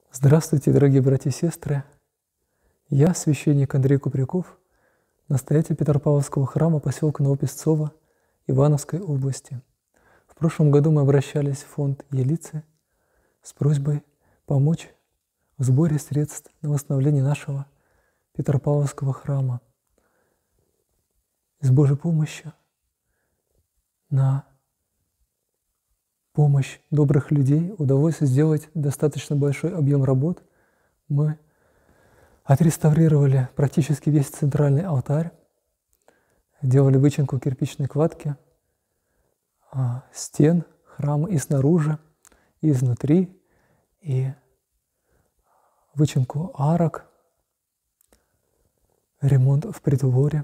Здравствуйте, дорогие братья и сестры! Я священник Андрей Купряков, настоятель Петропавловского храма поселка Новопесцово Ивановской области. В прошлом году мы обращались в фонд Елицы с просьбой помочь в сборе средств на восстановление нашего Петропавловского храма. И с Божьей помощью на помощь добрых людей удалось сделать достаточно большой объем работ. Мы отреставрировали практически весь центральный алтарь, делали вычинку кирпичной кладки, стен храма и снаружи, и изнутри, и вычинку арок, ремонт в притворе.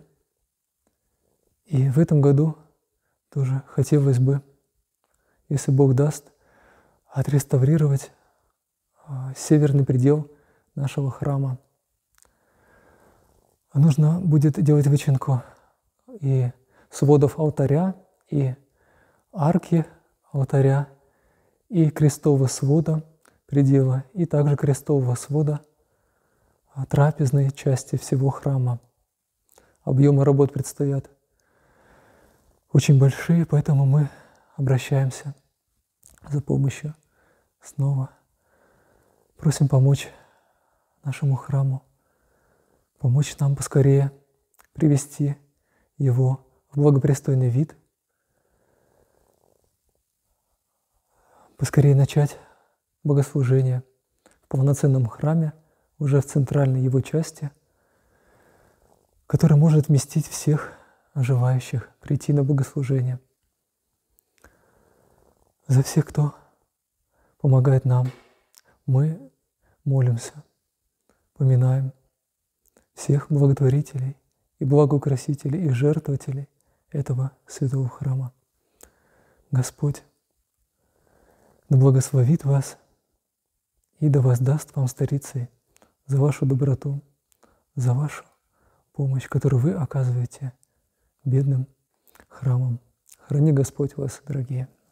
И в этом году тоже хотелось бы, если Бог даст, отреставрировать северный предел нашего храма. Нужно будет делать вычинку и сводов алтаря, и арки алтаря, и крестового свода предела, и также крестового свода трапезной части всего храма. Объемы работ предстоят очень большие, поэтому мы обращаемся за помощью снова. Просим помочь нашему храму, помочь нам поскорее привести его в благопристойный вид, поскорее начать богослужение в полноценном храме, уже в центральной его части, который может вместить всех желающих прийти на богослужение. За всех, кто помогает нам, мы молимся, поминаем всех благотворителей и благоукрасителей и жертвователей этого святого храма. Господь да благословит вас и да воздаст вам старицей за вашу доброту, за вашу помощь, которую вы оказываете бедным храмам. Храни Господь вас, дорогие.